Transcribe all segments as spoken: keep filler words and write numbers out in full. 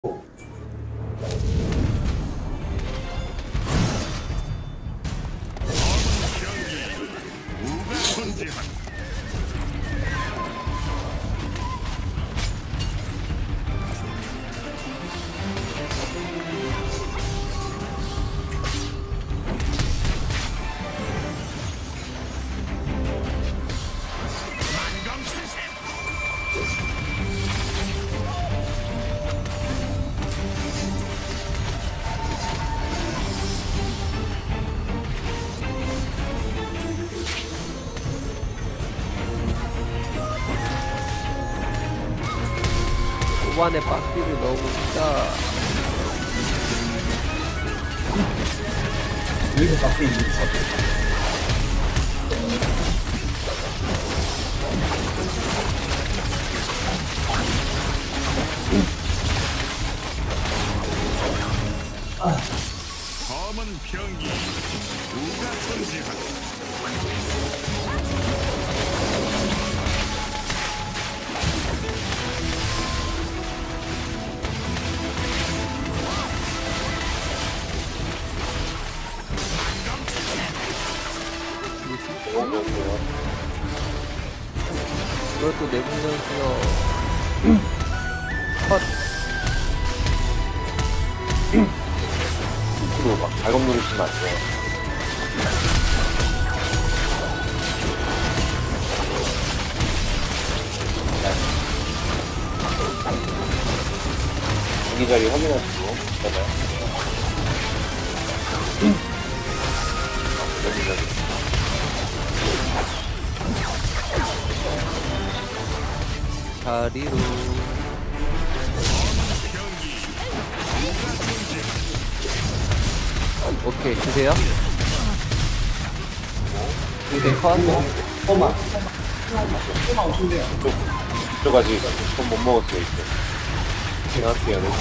초반에 박스를 너무 크다. 여기서 박스 있는 거. 검은 병기 누가 손질하고 그것도 내국면수요. 컷. 밑으로 막 발광 누르시면 안 돼요. 여기 자리 확인하시고, 있잖아요. 여기 자리. 자리로. 오케이, 주세요. 이제 컷. 꼬마. 꼬마 엄청 돼요. 이쪽 아직 좀 못 먹었어요, 이쪽. 정확히 해야 되고.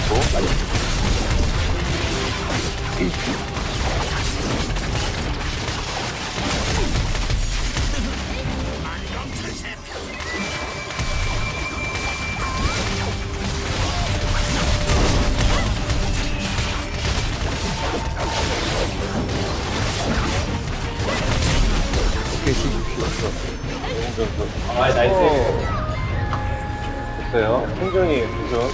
오케이, 주십시오. 아, 나이스. 됐어요. 행정이에요, 행정.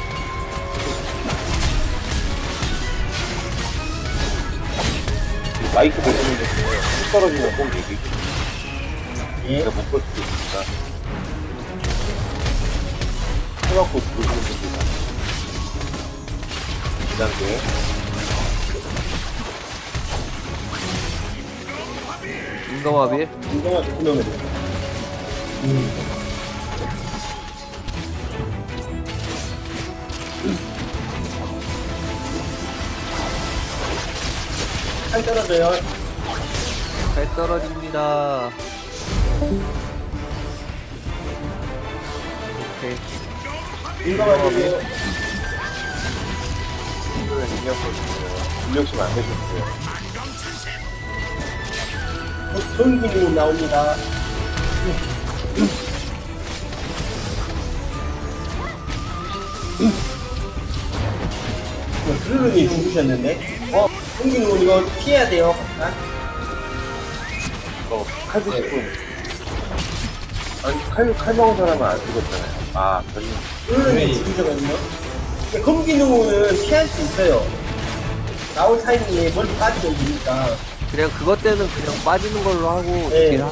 마이크 보시는 분들 훅 떨어지면 꼭 얘기해 주세요. 예. 제가 못 볼 수도 있으니까. 해갖고 들으시는 분들. 이 단계. 인검합일. 운동화 조금 넣으면 돼요. 음. 살 떨어져요. 잘 떨어집니다. 오케이. 운동화를 이거는 신경 써주세요. 인력심 안 내주세요. 전기로 나옵니다. 드르르님 죽으셨는데? 어, 전기로 이거 피해야 돼요. 아? 어, 칼 드실 분. 아니, 칼, 칼 먹은 사람은 안 죽었잖아요. 아, 별로. 드르르님 죽으셨거든요. 검기능은 피할 수 있어요. 나올 타이밍에 멀리 빠지게 되니까. 그냥 그것 때는 그냥 빠지는 걸로 하고, 네. 딜 하-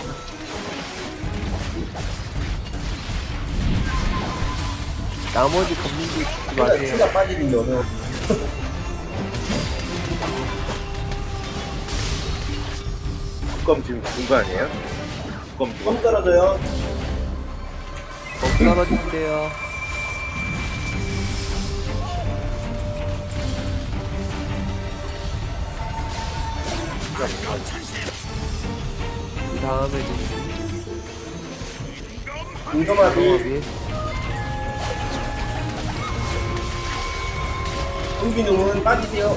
나머지 검민기 죽지 피가, 마세요. 피가 빠지는 게 어려워. 국검 지금 죽은 거 아니에요? 국검 kom 죽었어. 떨어져요. 검 떨어진대요. 그 다음에 인검합이 인검합일. 검기능은 빠지세요.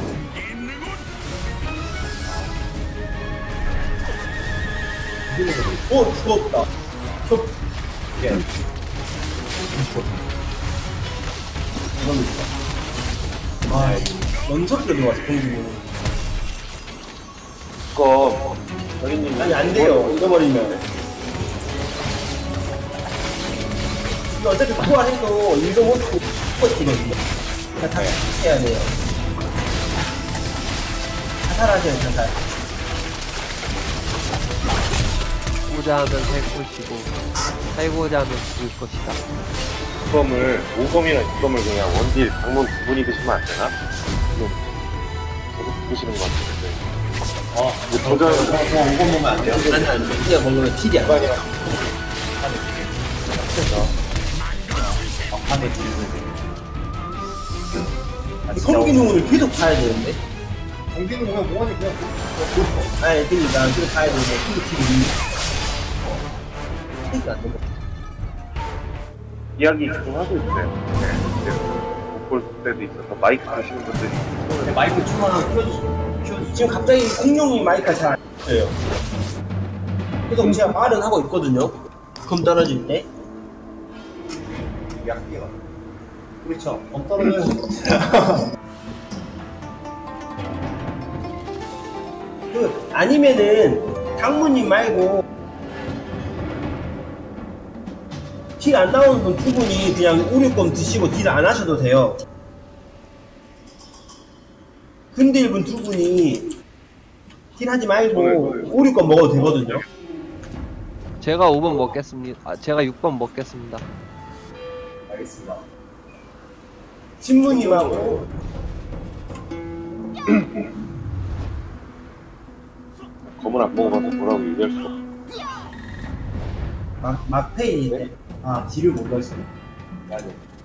오, 죽었다. 저, 예. 이건 있어. 아, 연속으로 들어왔어, 공기는. 그거 저희님 아니, 안 돼요. 잃어버리면. 이거 어차피 부활해도 일도 못하고 죽거든요. 다 해야 돼요. 자살하세요, 자살. 살고자 하면 살 것이고 살고자 하면 죽을 것이다. 이검을 오검이나 이검을 그냥 원딜 방문 두 분이 드시면 안 되나? 지금 계속 드시는 것 같은데. 어, 이제 도전 그냥 이거 보면 안 돼요? 아니, 아니, 그냥 먹으면 틸이 안 돼. 아니라 공기능을 계속 파야 되는데? 공기는 그냥 뭐하니 그냥 아니, 그니까, 계속 파야 되는데, 그 틸이. 틸이 안 되고. 이야기 계속 하고 있어요. 네, 이제 못볼 때도 있어서 마이크 하시는 분들이 네, 마이크 충만하고 켜주시고. 지금 갑자기 공룡이 마이크가 잘 안 써요. 그래서 제가 말은 하고 있거든요. 검 떨어질 때. 약기가 그렇죠. 엄 떨어져요. 그, 아니면은, 당무님 말고, 딜 안 나오는 분 두 분이 그냥 오류껌 드시고 딜 안 하셔도 돼요. 근데 일분 두 분이 딜 하지 말고 오류껌 먹어도 되거든요. 제가 오 번 먹겠습니다. 아, 제가 육 번 먹겠습니다. 알겠습니다. 신부님하고 검을 안 먹어봐서 뭐라고 얘기할 수 없어. 막, 막페이 때, 아 딜을 못 가시네. 맞아.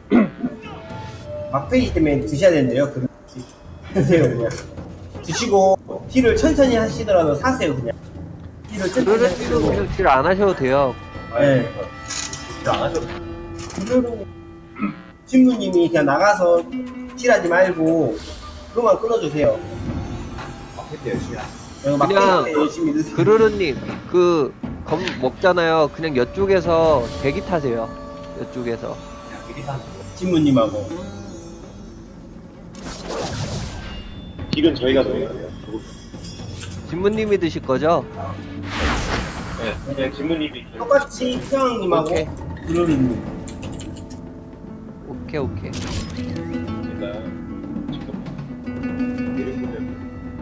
막페이 때문에 드셔야 된대요. 그 드세요 그냥. 드시고 딜을 천천히 하시더라도 사세요 그냥. 딜을 천천히 그러는 하시고. 딜은 그냥 딜 안 하셔도 돼요. 네. 안 하죠. 그대로 신부님이 그냥 나가서 딜하지 말고 그거만 끊어주세요. 마켓 열심히 하. 그냥 그냥 막페이 때 열심히 드세요. 그르르님 그 검 먹잖아요. 그냥 이쪽에서 대기 타세요. 이쪽에서. 그냥 미리 사는 거. 신부님하고. 딜은 저희가 넣어요. 진무님이 드실 거죠? 네, 그냥 진무님이 똑같이 태양님하고 오케이. 그루리님. 오케이 오케이. 일단 지금 딜을 보면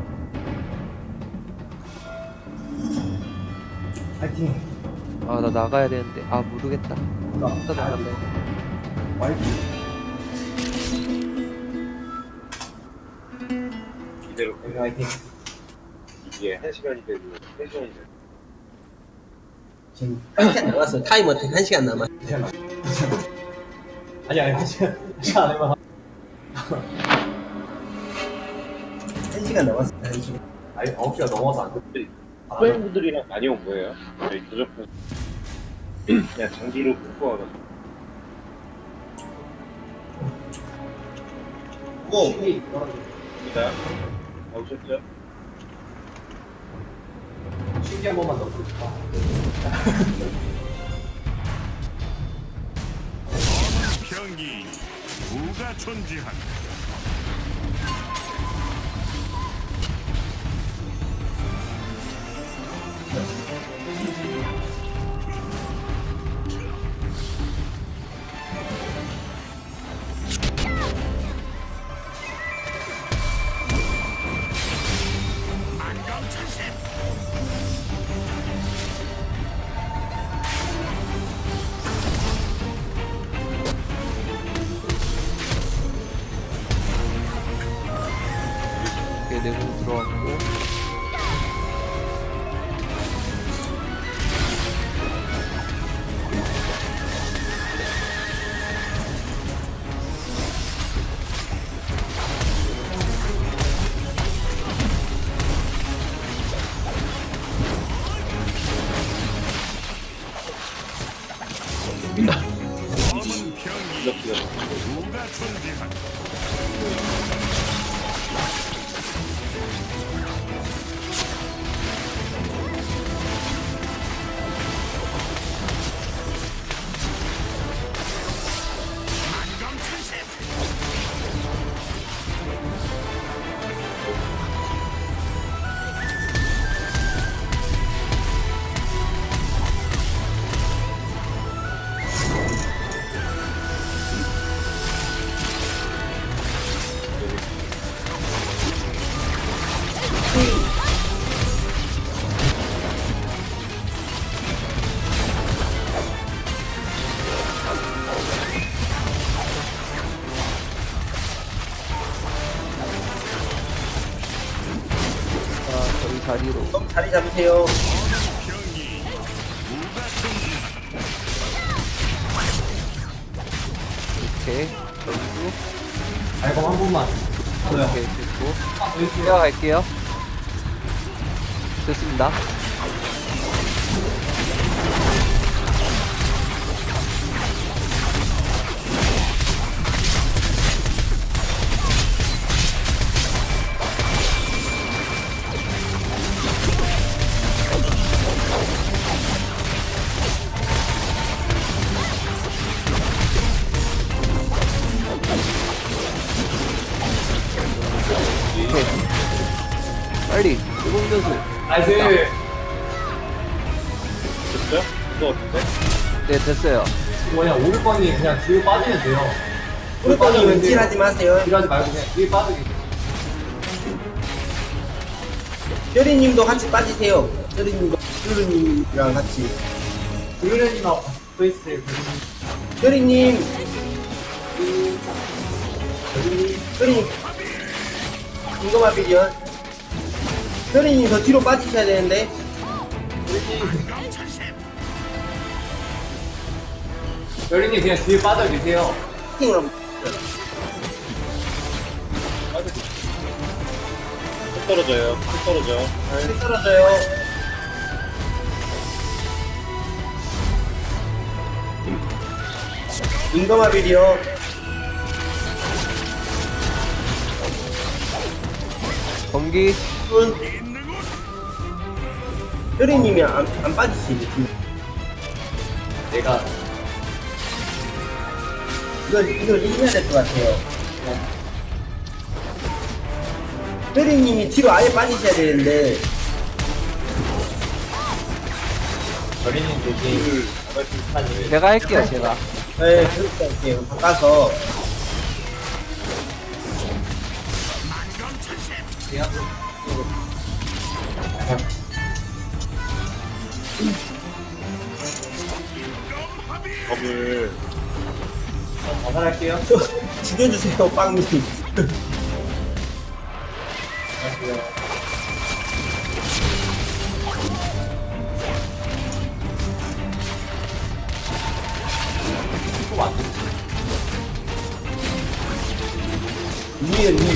파이팅. 아 나 나가야 되는데 아 모르겠다. 나 또 나갈래. 파이팅. 이대로 파이팅. 이게 한 시간이 되고 세 시간이 되고 지금 한 시간 남았어요. 타이머 한 시간 남았어요. 괜찮아. 아니 아니 한 시간 한 시간 안에만. 한 시간 남았어요. 한 시간. 아니 아홉 시가 넘어서 안 돼. 후배분들이랑 많이 온 거예요. 저희 도적분 그냥 장기로 끊고 와가지고 뭐 입니다. 나오셨죠? 신기 한 번만 넣고 싶다. 병이 누가 존재한다. 이렇게 내공 들어왔고. 검은 병이 이렇게 누가 존재한다. 자리로. 검 자리 잡으세요. 병이 누가 존재한다. 오케이. 전주. 알검 한 번만. 저요. 오케이, 됐고. 아, 여기 있어요. 뛰어갈게요. 됐습니다. 오케이. 빨리 뜨거운 변수. 나이스. 됐어요? 이거 어떤데? 네, 됐어요. 뭐냐, 오르빵이 그냥 뒤로 빠지면 돼요. 꿀빵이 왠질하지 마세요. 뒤로 하지 말고 그냥 뒤에 빠지게. 뼈리님도 같이 빠지세요. 뼈리님도 뼈리님이랑 같이. 브루렌이나 페이스에 뼈리님, 뼈리님, 이거만 비디언. 뼈리님 더 뒤로 빠지셔야 되는데. 여린이 그냥 뒤에 빠져 계세요. 팅을 한번. 뚝 떨어져요. 뚝 떨어져. 네. 떨어져요. 인거마 비디오. 검기. 은 뼈리님이 안, 안 빠지시지. 내가 이건, 이걸 이겨야 될 것 같아요. 뼈리님이 뒤로 아예 빠지셔야 되는데. 여린이 대신 아니 제가 할게요, 제가. 네, 그렇게 할게요. 바꿔서. 검을 자살할게요. 저, 죽여주세요, 빵님. 안 돼. 위에, 위.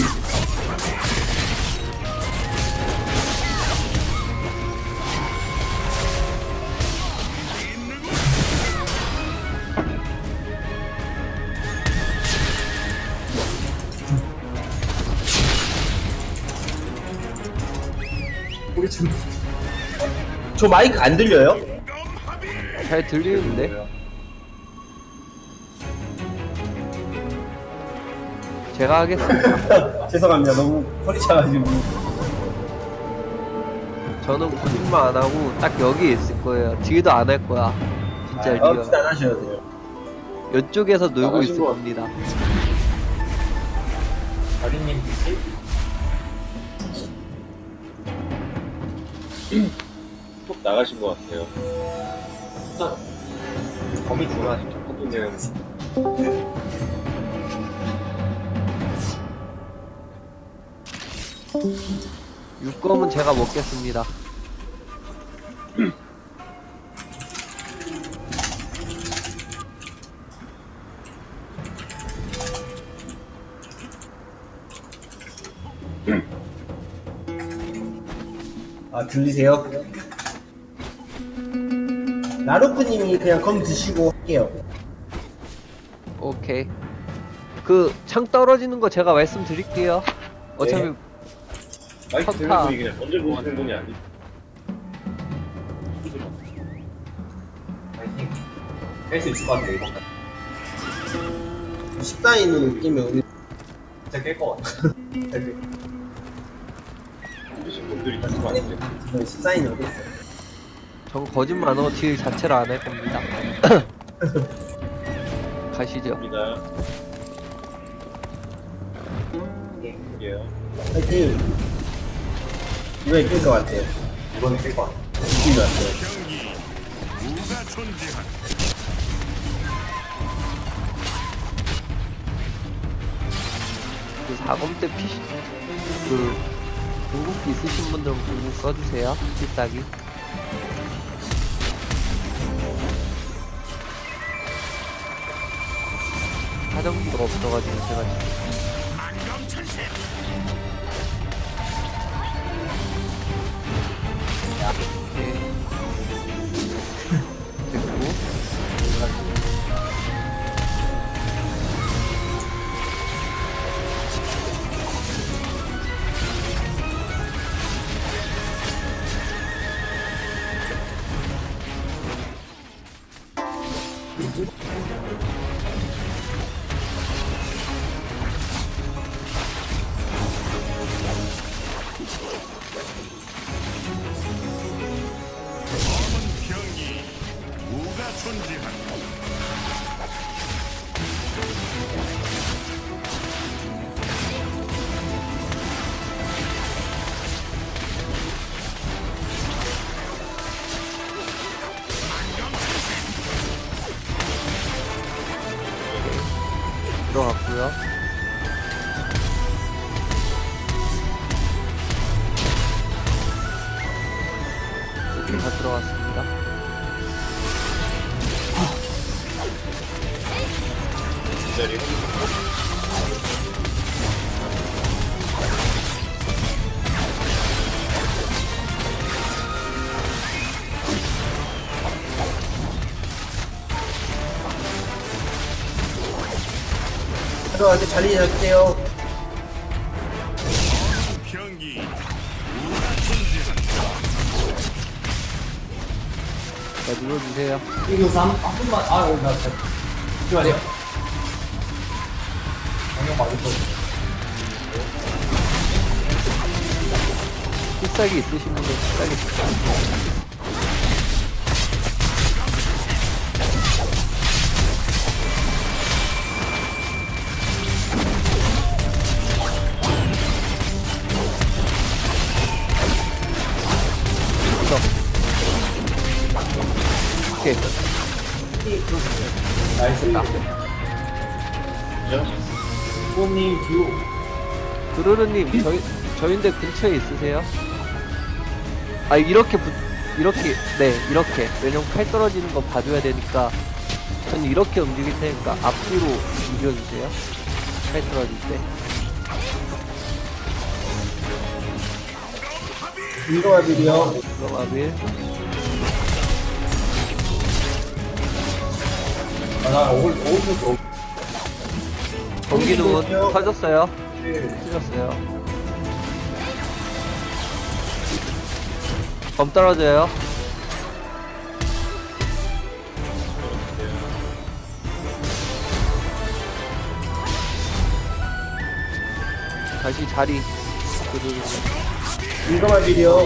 우리 좀 저 마이크 안 들려요? 잘 들리는데? 제가 하겠습니다. 죄송합니다. 너무 허리 차가지고. 저는 거짓말 안 하고 딱 여기 있을 거예요. 뒤도 안 할 거야. 진짜 아, 리얼. 진짜 안 하셔도 돼요. 이쪽에서 놀고 나가신 있을 거 겁니다. 여린님 빛이 톡 나가신 것 같아요. 진짜 범이 중요하지. 톡은 육검은 제가 먹겠습니다. 아, 들리세요? 나루프님이 그냥 검 드시고 할게요. 오케이. 그 창 떨어지는 거 제가 말씀드릴게요. 어차피 네. 마이크 타- 들는 분이 그냥 먼저 보시는 분이 아니. 파이팅. 깰수 있을 것 같아 이번 판. 십사 인으로 끼면 우리 진짜 깰 것 같아. 보신 분들이 같이 많은데. 십사 인이 어디 있어요? 전 거짓말 안 하고 딜 자체를 안 할 겁니다. 가시죠. 입니다. 볼게요. 파이팅! 이번에 낄 것 같아요. 이번에 깰 것 같아. 느낌이 왔어요. 병이 누가 존재한다. 그 사검 때 피시 그 궁극기 있으신 분들은 궁극 써주세요. 필살기. 사정기가 없어가지고 제가 지금. 만병천세. 이렇게 됐고, 그래가지고. 검은 병이 우가 존재한다. 들어갔고요. 이렇게 다 들어갔습니다. 이 자리 들어갈 때 자리 잡으세요. 병이 우가 존재한다. 자, 눌러주세요. 이거 삼, 한 분만, 아, 여기 나, 잠시만요. 방금 맞을 거 필살기 있으신 분들 필살기 주세요. 오케이. 나이스. 부모님 뷰. 드르르님, 저희, 저희인데 근처에 있으세요? 아, 이렇게, 붙, 이렇게, 네, 이렇게. 왜냐면 칼 떨어지는 거 봐줘야 되니까, 저는 이렇게 움직일 테니까 앞뒤로 움직여주세요. 칼 떨어질 때. 인도와드리요. 그럼 아빌. 아, 나 오글, 오글, 전기는 오케이. 터졌어요. 틀렸어요. 검 떨어져요. 다시 자리. 인도와드리요.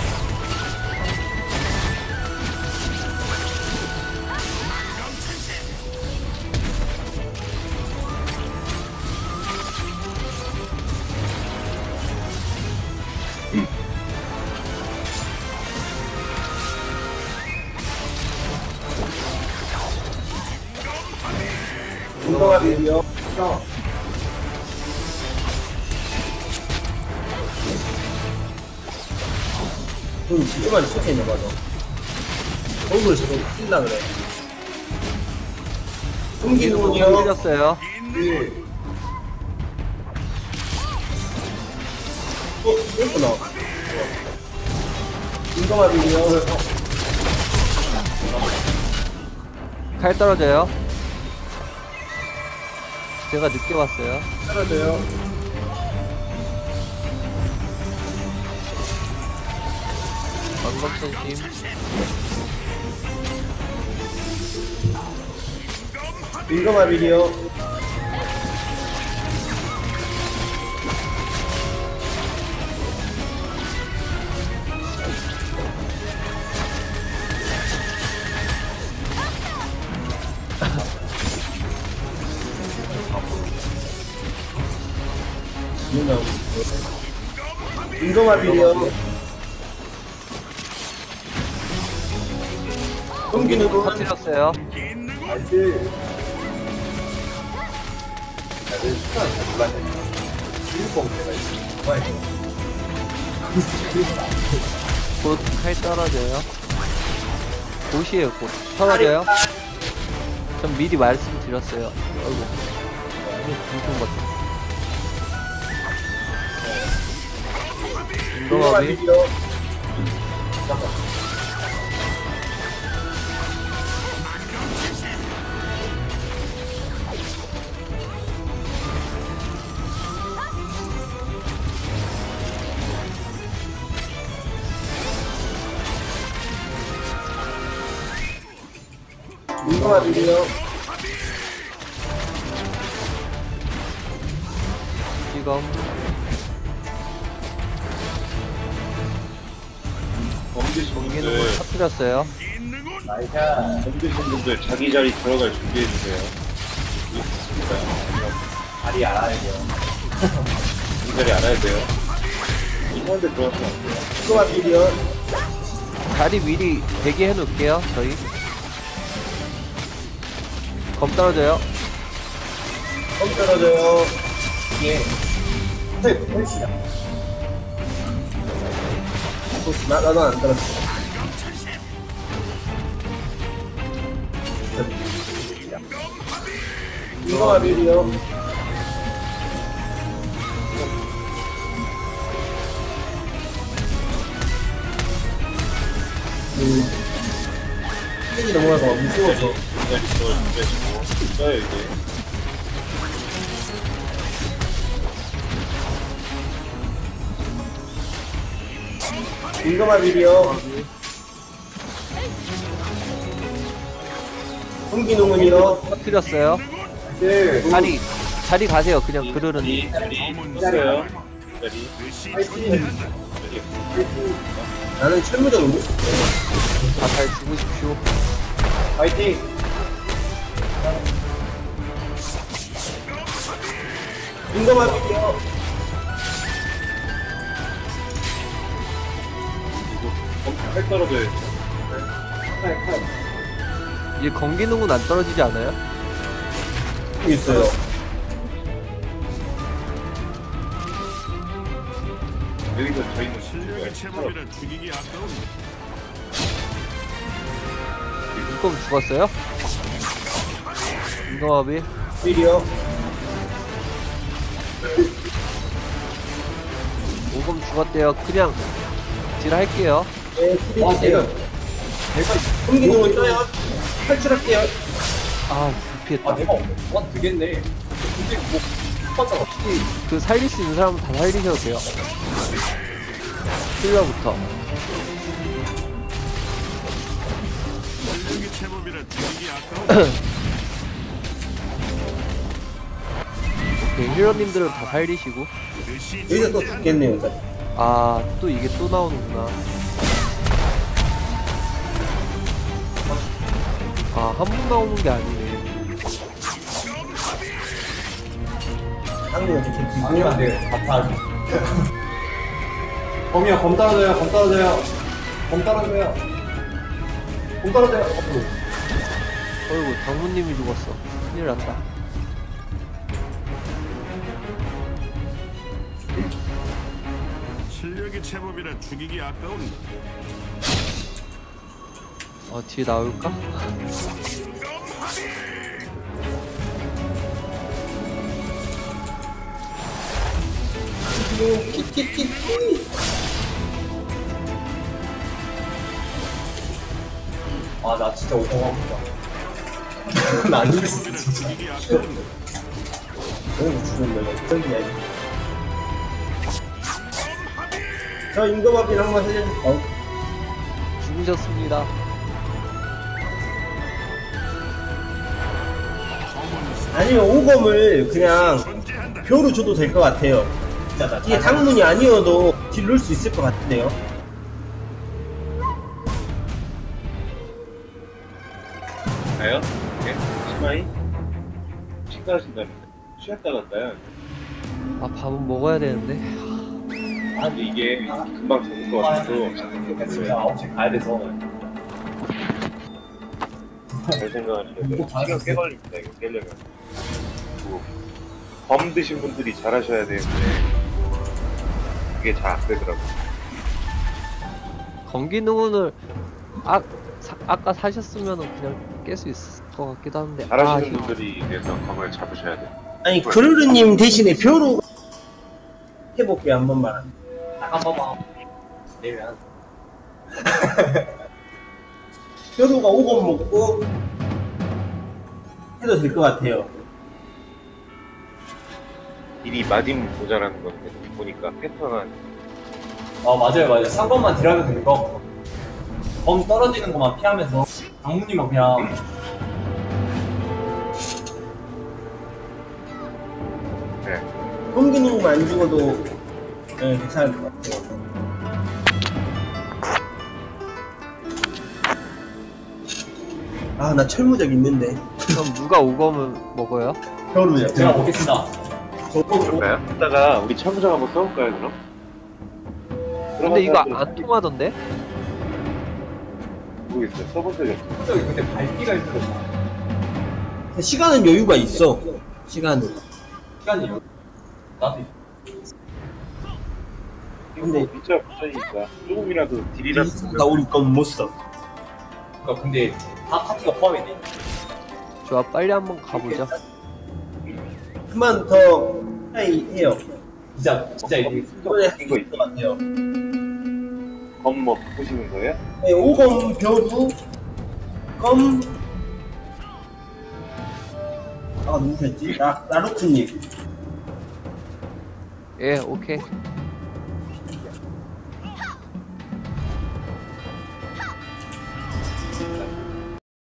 인도와드리요. 응, 이거만 속에 있는 거죠. 얼굴 저거 쓴다 그래. 전기는 흥기는요. 틀렸어요. 어, 이거구나. 인도와드리요. 칼 떨어져요. 제가 늦게 왔어요. 떨어져요. 방검천심. 인도와드리요. 인도와드리요. 전기는 흥기는 터뜨렸어요. 나이스. 다들 시간 잘 몰랐네. 일본 내가 있어. 곧 칼 떨어져요. 곧이에요, 곧. 떨어져요? 전 미리 말씀드렸어요. 아이고. 이거 불좀 같아. 인검아 인검합이 비벼. 인검아 비벼. 지금 범드신 공기는 분들, 걸 터뜨렸어요. 있는군. 나이샤. 범드신 분들 자기 자리 들어갈 준비해주세요. 있습니다. 다리 알아야 돼요. 자기 자리 알아야 돼요. 이상한 데 들어가시면 안 돼요. 인검아 비벼. 자리 미리 대기해 놓을게요, 저희. 검 떨어져요. 검 떨어져요. 예. 네, 헬스야. 나, 나도 안 떨었어. 인검아 비벼. 음. 이 넘어가서 무서워서. 자리 들어갈 준비해주고 써요 이제. 인검아 비벼. 홍기농은요. 터뜨렸어요. 네. 자리, 자리 가세요. 그냥 그르는. 자리 자리 있어요. 자리 의시 파이팅. 존재한다. 자리. 나는 철무적 의무. 다 잘 죽으십시오. 파이팅. 인검아 비벼. 그리고 칼 떨어져요. 이제 건기능은 안 떨어지지 않아요? 있어요. 여기서 저희는 실력의 제법이라 죽이기 아까운. 인검 죽었어요? 인검합이 비벼. 오검 죽었대요. 그냥 딜 할게요. 네, 와, 비벼. 홍기농은 떠요. 탈출할게요. 아, 아, 불피했다. 내가 와 되겠네. 근데 뭐 똑같잖아. 혹시 그 살릴 수 있는 사람은 다 살리셔도 돼요. 힐러부터. 실력의 제법이라 죽이기 아까운. 오케이, 힐러님들은 다 살리시고. 의시 여기서 또 존재한다. 죽겠네요. 자. 아, 또 이게 또 나오는구나. 아, 한 번 나오는 게 아니네. 한국은 좀 아니면 안 돼요. 답하기. 검이요, 검 떨어져요, 검 떨어져요. 검 떨어져요. 검 떨어져요. 앞으로. 어이구, 장모님이 죽었어. 큰일 났다. 실력의 제법이라 죽이기 아까운. 어, 뒤에 나올까? 키키키키. 아, 나 진짜 오공하고 싶다. 나안 제법이라 죽겠어. 죽이기 아까운. 너무 죽는 거야. 저기야. 저 인검합이 한번 해주세요. 죽으셨습니다. 아니면 오검을 그냥 존재한다. 벼로 줘도 될 것 같아요. 이게 당문이 아니어도 딜 넣을 수 있을 것 같은데요. 가요? 네? 치마이? 식사하신다는데 쉬었다 갔다요. 아, 밥은 먹어야 되는데. 근데 이게 금방 잡을 것 같아서 그러니까 진짜 아홉 시에 가야 돼서. 잘 생각하셔야 돼요. 이거 시간 꽤 걸립니다 이거 깨려면. 그리고 범 드신 분들이 잘하셔야 되는데 그게 잘 안 되더라고요. 건기 능훈을 아 사, 아까 사셨으면은 그냥 깰 수 있을 것 같기도 한데. 잘하시는 아, 분들이 그래서 검을 잡으셔야 돼. 아니 그르르님 대신에 벼루 해볼게요 한 번만. 딱 한 번만 내면. 벼루가 오건 먹고 해도 될 것 같아요. 일이 마딘 모자라는 건데 보니까 패턴은 어 맞아요 맞아요. 삼 번만 딜하면 되는 거. 범 떨어지는 것만 피하면서 장모님은 그냥 네. 공기능만 안 죽어도 네, 괜찮을 것 같아요. 아 나 철무적 있는데 그럼 누가 오검을 먹어요? 벼루요. 제가 먹겠습니다. 저거 그럴까요? 이따가 우리 참우장 한번 써볼까요 그럼? 근데 이거 들어가서 안 통하던데? 모르겠어요. 써본 적이 없어요. 저기 근데 발기가 있어서 시간은 여유가 있어. 시간은. 시간이 요 나도 근데 근데 진짜 부전이니까 조금이라도 딜이라도 나 우리 건 못 써. 그러니까 근데 다 파티가 포함이 돼. 좋아, 빨리 한번 가보자. 한 번 더 차이 해요. 진짜 진짜 이게 이번에 할수 있을 것 같아요. 검뭐 바꾸시는 거예요? 네, 오검 벼루 검. 아 누구였지? 나 나루트님. 예, 오케이.